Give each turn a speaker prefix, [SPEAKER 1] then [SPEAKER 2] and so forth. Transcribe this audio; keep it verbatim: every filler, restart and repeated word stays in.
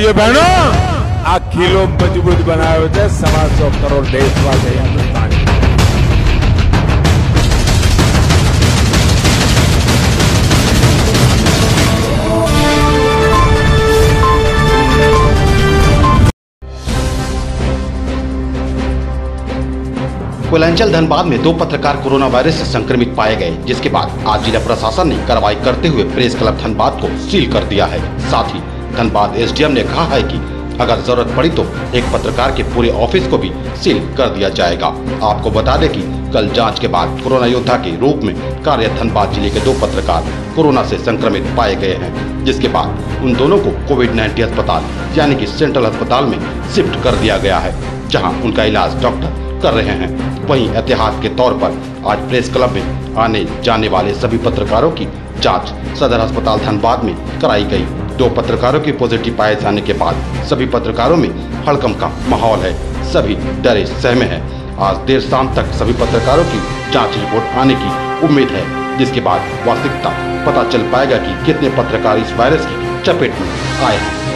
[SPEAKER 1] भाइयों बहनों, अखिलों मजबूत बनाए हुए सवा सौ करोड़ देशवासी हिंदुस्तानी।
[SPEAKER 2] कोयलांचल धनबाद में दो पत्रकार कोरोना वायरस से संक्रमित पाए गए, जिसके बाद आज जिला प्रशासन ने कार्रवाई करते हुए प्रेस क्लब धनबाद को सील कर दिया है। साथ ही धनबाद एसडीएम ने कहा है कि अगर जरूरत पड़ी तो एक पत्रकार के पूरे ऑफिस को भी सील कर दिया जाएगा। आपको बता दें कि कल जांच के बाद कोरोना योद्धा के रूप में कार्यरत धनबाद जिले के दो पत्रकार कोरोना से संक्रमित पाए गए हैं, जिसके बाद उन दोनों को कोविड नाइन्टीन अस्पताल यानी कि सेंट्रल अस्पताल में शिफ्ट कर दिया गया है, जहाँ उनका इलाज डॉक्टर कर रहे हैं। वहीं एहतियात के तौर पर आज प्रेस क्लब में आने जाने वाले सभी पत्रकारों की जांच सदर अस्पताल धनबाद में कराई गई। दो पत्रकारों के पॉजिटिव पाए जाने के बाद सभी पत्रकारों में हड़कंप का माहौल है, सभी डरे सहमे हैं। आज देर शाम तक सभी पत्रकारों की जांच रिपोर्ट आने की उम्मीद है, जिसके बाद वास्तविकता पता चल पाएगा कि कितने पत्रकार इस वायरस की चपेट में आए हैं।